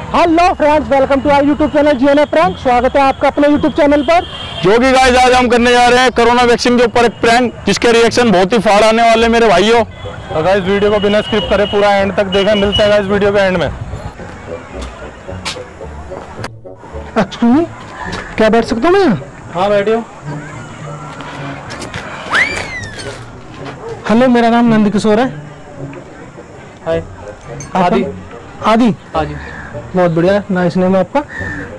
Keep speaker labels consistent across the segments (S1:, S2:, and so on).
S1: Hello friends, welcome to our YouTube channel GNA prank. स्वागत है आपका अपने यूट्यूब चैनल पर।
S2: जो कि गाइस आज हम करने जा रहे हैं कोरोना वैक्सीन के ऊपर एक प्रैंक, जिसके रिएक्शन बहुत ही फाड़ आने वाले मेरे भाइयों।
S3: तो गाइस वीडियो को बिना स्किप करे पूरा एंड तक देखें। मिलते हैं गाइस वीडियो के एंड में।
S1: एक्सक्यूज मी, क्या बैठ सकता हूँ मैं?
S3: हाँ बैठियो।
S1: हेलो, मेरा नाम नंद किशोर है।
S3: हाय।
S1: आदि। आदि।
S3: आदि।
S1: बहुत बढ़िया, नाइस नेम है आपका।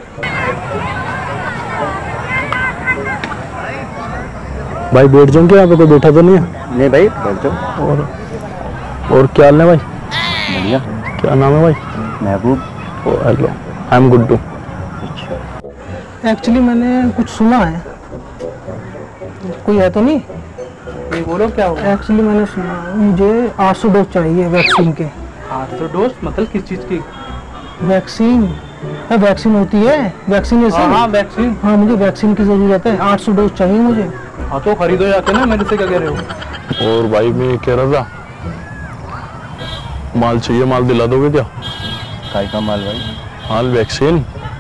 S2: भाई बैठ जाऊँ क्या? यहाँ पे कोई बैठा तो नहीं है?
S3: नहीं भाई बैठ जाओ।
S2: और क्या हाल है भाई?
S3: बढ़िया।
S2: क्या नाम है भाई?
S3: Mehboob.
S2: Hello, I am good too.
S1: Actually मैंने कुछ सुना है, कोई है तो नहीं?
S3: ये बोलो क्या हो?
S1: एक्चुअली मैंने सुना मुझे 800 डोज चाहिए वैक्सीन के।
S3: 800 डोज मतलब किस चीज की?
S1: वैक्सीन? वैक्सीन होती है, वैक्सीनेशन।
S3: हाँ वैक्सीन।
S1: हाँ, मुझे वैक्सीन की जरूरत है। 800 डोज चाहिए मुझे।
S3: हाँ तो खरीदो जाके ना, मेरे से क्या कह रहे हो?
S2: और भाई मैं कह रहा था, माल चाहिए, माल दिला दोगे क्या?
S3: काय का माल भाई?
S2: माल वैक्सीन।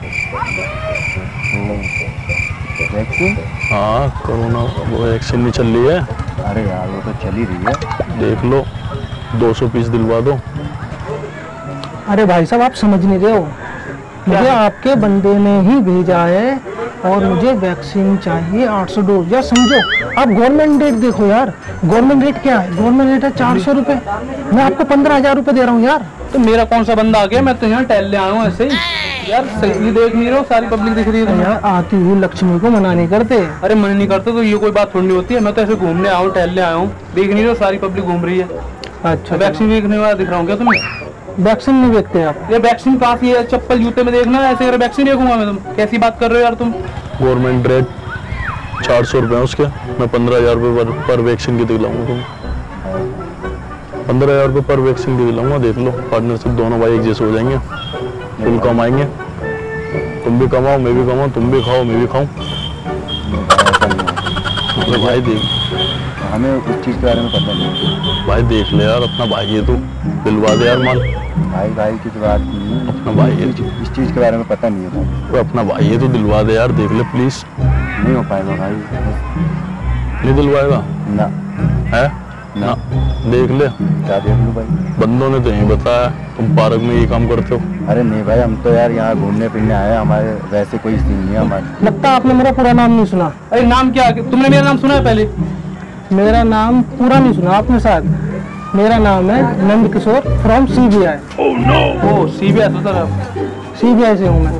S3: वैक्सीन?
S2: हाँ, कोरोना वो वैक्सीन नहीं चल रही है।
S3: अरे यार वो तो चल ही रही है।
S2: देख लो, 200 पीस दिलवा दो।
S1: अरे भाई साहब, आप समझ नहीं रहे हो। मुझे आपके बंदे ने ही भेजा है और मुझे वैक्सीन चाहिए 800 डोज। यार समझो, आप गवर्नमेंट रेट देखो यार। गवर्नमेंट रेट क्या है? गवर्नमेंट रेट है 400 रुपये। मैं आपको 15,000 रुपये दे रहा हूँ यार।
S3: तो मेरा कौन सा बंदा आ गया? मैं तो यहाँ टहलने आया हूँ ऐसे ही। यार सही देख नहीं रहे हो, सारी पब्लिक दिख रही है।
S1: यार आती हुई लक्ष्मी को मना नहीं करते।
S3: अरे मन नहीं करता तो ये कोई बात थोड़ी होती है। मैं तो ऐसे घूमने आया हूँ, टहलने आया हूँ। देख नहीं रहे हो, सारी पब्लिक घूम रही है।
S1: अच्छा,
S3: वैक्सीन देखने वाला दिख रहा हूँ क्या तुम्हें?
S1: वैक्सीन नहीं देखते आप?
S3: ये वैक्सीन काफी है, चप्पल जूते में देखना ऐसे अगर वैक्सीन देखूंगा मैं? तुम कैसी बात कर रहे हो यार तुम?
S2: गवर्नमेंट रेट 400 रुपये है उसके। मैं 15,000 रुपये पर वैक्सीन की दिलाऊंगा तुम। 15,000 रुपये पर वैक्सीन की दिलाऊंगा। देख लो, पार्टनरशिप दोनों भाई एक जैसे हो जाएंगे, फुल कमाएंगे। तुम भी कमाओ, मैं भी कमाऊँ, तुम भी खाओ, मैं भी खाऊं। भाई देख,
S3: हमें उस चीज के बारे में पता नहीं।
S2: भाई देख ले यार, अपना भाई है तू, दिलवा दे यार माल।
S3: भाई की तो बात नहीं है।
S2: अपना भाई है,
S3: इस चीज के बारे में पता नहीं है भाई।
S2: वो अपना भाई है तो दिलवा दे यार, देख ले प्लीज।
S3: नहीं हो पाएगा भाई।
S2: नहीं दिलवाएगा
S3: ना
S2: है ना? देख ले।
S3: क्या देख लूं भाई?
S2: बंदों ने तो यही बताया तुम पार्क में ये काम करते हो।
S3: अरे नहीं भाई, हम तो यार यहाँ घूमने फिरने आए, हमारे वैसे कोई सीन नहीं है हमारे।
S1: लगता है आपने मेरा पूरा नाम नहीं सुना।
S3: अरे नाम क्या? तुमने मेरा नाम सुना है पहले?
S1: मेरा नाम पूरा नहीं सुना आपने शायद। मेरा नाम है नंद किशोर फ्रॉम CBI।
S3: ओ CBI तो सर आप?
S1: CBI से हूँ मैं।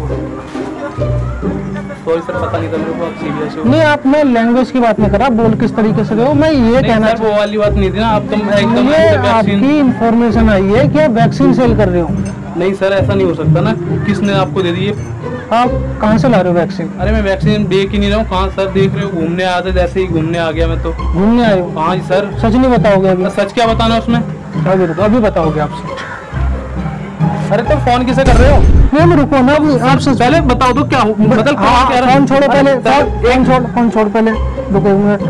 S3: सॉरी सर, पता नहीं था मेरे को आप CBI से हो।
S1: नहीं, आप मैं लैंग्वेज की बात नहीं कर रहा, बोल किस तरीके से रहे हो। मैं ये कहना
S3: सर वो वाली बात नहीं थी ना। आप तुम एकदम
S1: ये आपकी इंफॉर्मेशन आई है कि आप वैक्सीन सेल कर रहे हो।
S3: नहीं सर, ऐसा नहीं हो सकता ना। किसने आपको दे दी है?
S1: आप कहाँ से ला रहे हो वैक्सीन?
S3: अरे मैं वैक्सीन देख ही नहीं रहा हूँ। कहाँ सर देख रहे हो? घूमने आया था, जैसे ही घूमने आ गया मैं तो।
S1: घूमने आए हो?
S3: हाँ जी सर।
S1: सच नहीं बताओगे अभी?
S3: सच क्या बताना उसमें?
S1: अभी रुको, अभी बताओगे आपसे।
S3: अरे तो फोन किसे कर रहे हो?
S1: नहीं रुको ना, अभी आपसे
S3: पहले बताओ तो क्या हो मतलब।
S1: फोन छोड़ो पहले, फोन छोड़ पहले, रुको 1 मिनट।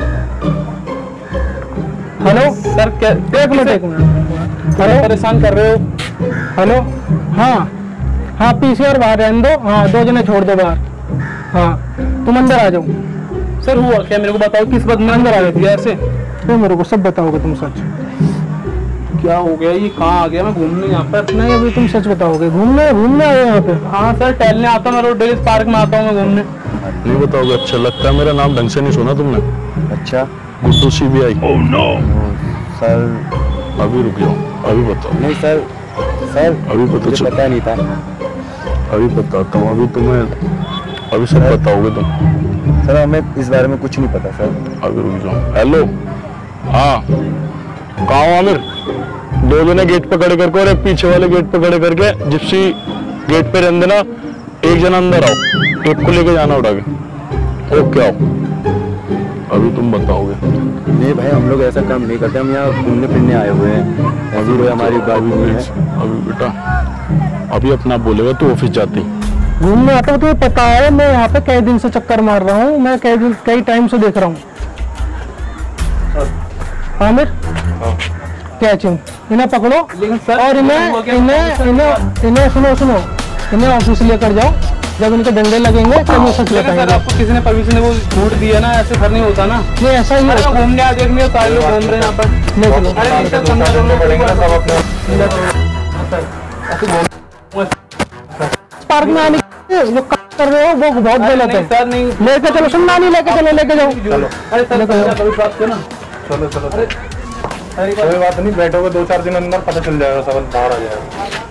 S1: हेलो
S3: सर क्या?
S1: एक मिनट।
S3: हेलो, परेशान कर रहे हो?
S1: हेलो, हाँ हाँ, PCR बाहर रहने दो। हाँ, 2 जने छोड़ दो बाहर। हाँ, तुम अंदर आ जाओ।
S3: सर हुआ क्या? मेरे को बताओ, किस बात में अंदर आ गए थे ऐसे?
S1: तो मेरे को सब बताओगे तुम सच।
S3: क्या हो गया? ये कहाँ आ गया? मैं घूमने यहाँ पर।
S1: नहीं, अभी तुम सच बताओगे। घूमने आए हो यहाँ पे?
S3: हाँ सर, टहलने आता हूँ मैं, रोड डेली पार्क में आता हूँ मैं घूमने।
S2: नहीं बताओगे? अच्छा लगता है, मेरा नाम ढंग से नहीं सुना तुमने।
S3: अच्छा,
S2: गुड्डू CBI।
S3: सर
S2: अभी रुक जाओ, अभी बताओ।
S3: नहीं सर,
S2: अभी पता
S3: पता नहीं था।
S2: अभी बताता हूँ। अभी तुम्हें अभी सब बताओगे तुम।
S3: सर हमें इस बारे में कुछ नहीं पता सर।
S2: अभी रुक जाओ। हेलो, हाँ कहाँ हो आमिर? 2 जने गेट पे खड़े करके और एक पीछे वाले गेट पे खड़े करके जिप्सी गेट पे रहने देना। 1 जना अंदर आओ, एक को लेके जाना उठा के। ओके आओ। अभी तुम बताओगे।
S3: नहीं भाई, हम लोग ऐसा काम नहीं करते। हम यहाँ घूमने फिरने आए हुए हैं। अभी कोई हमारी बात नहीं है।
S2: अभी बेटा, अभी अपना बोलेगा तो ऑफिस जाती।
S1: घूमने आता हूँ, तुम्हें पता है मैं यहाँ पे कई दिन से चक्कर मार रहा हूँ। मैं कई टाइम से देख रहा हूँ। आमिर, कैच इन्हें पकड़ो।
S3: लेकिन सर,
S1: और इन्हें सुनो, इन्हें ऑफिस लेकर जाओ, जब इनके डंडे लगेंगे तब ये सच
S4: लेकिन सर
S1: बताएंगे।
S4: आपको किसी ने परमिशन वो छूट दी है ना, ऐसे घर नहीं होता ना।
S1: ये ऐसा ही
S4: अरे
S1: होता है।
S4: घूमने आ देखने सारे लोग घूम रहे हैं यहाँ पर।
S1: ले चलो
S4: अरे इनका समझा दोनों पड़ेंगे ना सब अपने।
S1: पार्क में आने के जो काम कर रहे हो वो बहुत गलत है।
S4: सर नहीं,
S1: लेके चलो, सुनना नहीं, लेके चलो, लेके जाओ।
S4: अरे सर कभी बात करो ना।
S5: चलो चलो कोई बात नहीं, बैठोगे 2-4 दिन अंदर पता चल जाएगा, सब बाहर आ जाएगा।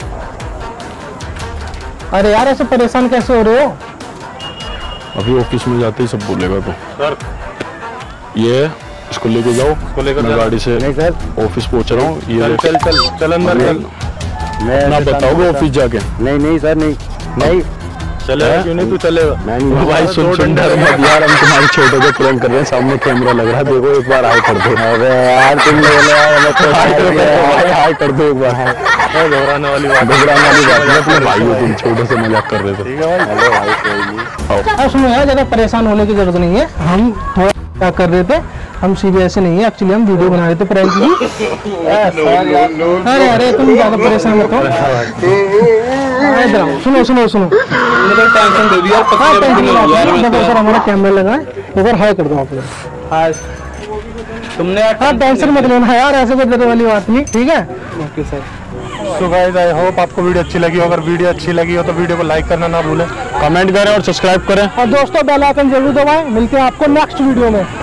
S1: अरे यार ऐसे परेशान कैसे हो रहे हो?
S2: अभी ऑफिस में जाते ही सब बोलेगा तो
S5: सर
S2: ये इसको लेके जाओ, मैं गाड़ी से
S3: नहीं सर,
S2: ऑफिस पहुंच रहा हूँ। ये
S5: चल चल चल अंदर चल।
S3: मैं
S2: ना
S3: ऐसे काम
S2: बताओगे
S3: नहीं
S2: ऑफिस जाके।
S3: नहीं नहीं सर, नहीं नहीं
S5: चलेगा क्यों नहीं, तू चलेगा।
S3: मैं नहीं।
S2: भाई सुन डर मत यार, हम तुम्हारे छोटे को प्रैंक कर रहे हैं, सामने कैमरा लग रहा है, देखो एक बार हाई कर दो।
S3: अबे यार तुम ले लो यार, मैं तो
S2: हाई कर दो एक बार।
S5: घबराने वाली बात
S2: घबराने वाली बात नहीं, अपने भाई हो तुम, छोटे से मजाक कर रहे थे।
S5: ठीक है भाई।
S3: हेलो भाई, कोई नहीं।
S1: अब सुनो यार, ज्यादा परेशान होने की जरूरत नहीं है। हम थोड़ा क्या कर रहे थे, हम सीधे ऐसे नहीं है, एक्चुअली हम वीडियो बना रहे थे प्रैंक की। अरे अरे तुम ज्यादा परेशान मत हो। इधर आओ, सुनो सुनो सुनो।
S4: मुझे टेंशन दे दिया।
S1: हाँ टेंशन मत लो, देखो सर हमारा कैमरा लगा है, एक बार हाई कर दो आप लोग।
S4: हाँ तुमने
S1: हाँ टेंशन मत लेना यार, ऐसे कोई डरने वाली बात नहीं, ठीक है।
S4: Okay sir.
S5: So guys I hope आपको वीडियो अच्छी लगी हो। अगर वीडियो अच्छी लगी हो तो वीडियो को लाइक करना ना भूलें।
S2: कमेंट करें और सब्सक्राइब करें।
S1: और दोस्तों बेल आइकन जरूर दबाएं। मिलते हैं आपको नेक्स्ट वीडियो में।